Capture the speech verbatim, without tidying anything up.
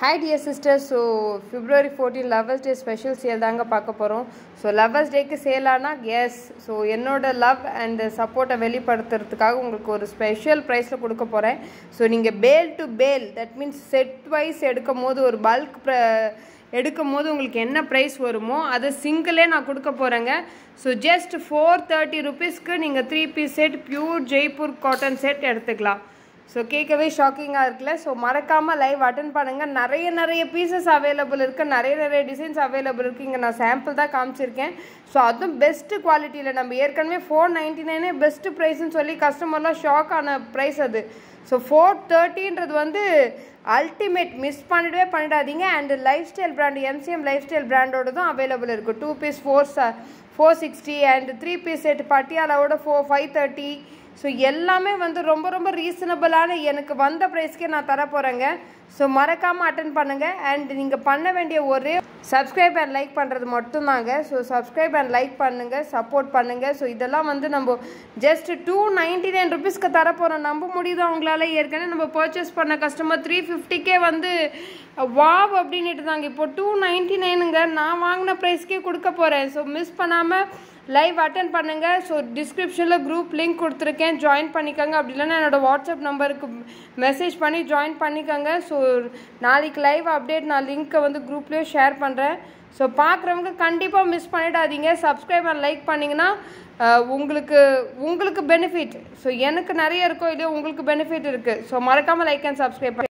Hi dear sisters, so February fourteenth Lovers Day special sale தாங்க பார்க்க போறோம். So Lovers Dayக்கு சேல் ஆனா yes, so என்னோட love and support வெளிப்படுத்துறதுக்காக உங்களுக்கு ஒரு ஸ்பெஷல் பிரைஸ்ல கொடுக்க போறேன். So நீங்க bale to bale, that means set wise எடுக்கும்போது ஒரு bulk எடுக்கும்போது உங்களுக்கு என்ன பிரைஸ் வருமோ அது சிங்கிளே நான் கொடுக்க போறேங்க. So just four thirty rupeesக்கு நீங்க three piece set pure Jaipur cotton set எடுத்துக்கலாம். ஸோ கேட்கவே ஷாக்கிங்காக இருக்குல்ல. ஸோ மறக்காமல் லைவ் அட்டன் பண்ணுங்கள். நிறைய நிறைய பீசஸ் அவைலபிள் இருக்குது, நிறைய நிறைய டிசைன்ஸ் அவைலபிள் இருக்குது. இங்கே நான் சாம்பிள் தான் காமிச்சிருக்கேன். ஸோ அதுவும் பெஸ்ட்டு குவாலிட்டியில் நம்ம ஏற்கனவே ஃபோர் நைன்ட்டி நைனே பெஸ்ட்டு ப்ரைஸ்ன்னு சொல்லி கஸ்டமர்லாம் ஷாக் ஆன ப்ரைஸ் அது. ஸோ ஃபோர் தேர்ட்டின்றது வந்து அல்டிமேட், மிஸ் பண்ணிடவே பண்ணிடாதீங்க. And lifestyle brand MCM lifestyle பிராண்டோட தான் அவைலபிள் இருக்குது. Two piece four four sixty and three piece set பட்டியாலாவோட ஃபோர் ஃபைவ் தேர்ட்டி. ஸோ எல்லாமே வந்து ரொம்ப ரொம்ப ரீசனபிளான எனக்கு வந்த ப்ரைஸ்க்கே நான் தர போகிறேங்க. ஸோ மறக்காமல் அட்டன் பண்ணுங்கள். அண்ட் நீங்கள் பண்ண வேண்டிய ஒரே சப்ஸ்கிரைப் அண்ட் லைக் பண்ணுறது மட்டும்தாங்க. ஸோ சப்ஸ்கிரைப் அண்ட் லைக் பண்ணுங்கள், சப்போர்ட் பண்ணுங்கள். ஸோ இதெல்லாம் வந்து நம்ம ஜஸ்ட் டூ நைன்ட்டி நைன் ருபீஸ்க்கு தர போகிறோம். நம்ப முடியுது அவங்களால? ஏற்கனவே நம்ம பர்ச்சேஸ் பண்ண கஸ்டமர் த்ரீ ஃபிஃப்டிக்கே வந்து வாவ் அப்படின்ட்டு தாங்க. இப்போ டூ நைன்ட்டி நைனுங்க நான் வாங்கின ப்ரைஸ்க்கே கொடுக்க போகிறேன். ஸோ மிஸ் பண்ணாமல் லைவ் அட்டன் பண்ணுங்கள். ஸோ டிஸ்கிரிப்ஷனில் குரூப் லிங்க் கொடுத்துருக்கேன், ஜாயின் பண்ணிக்கோங்க. அப்படி இல்லைன்னா என்னோடய வாட்ஸ்அப் நம்பருக்கு மெசேஜ் பண்ணி ஜாயின் பண்ணிக்கோங்க. ஸோ நாளைக்கு லைவ் அப்டேட் நான் லிங்க்கை வந்து குரூப்லேயே ஷேர் பண்ணுறேன். ஸோ பார்க்குறவங்க கண்டிப்பாக மிஸ் பண்ணிடாதீங்க. சப்ஸ்கிரைப் அண்ட் லைக் பண்ணிங்கன்னா உங்களுக்கு உங்களுக்கு பெனிஃபிட். ஸோ எனக்கு நிறைய இருக்கோ இல்லையோ உங்களுக்கு பெனிஃபிட் இருக்குது. ஸோ மறக்காமல் லைக் அண்ட் சப்ஸ்கிரைப்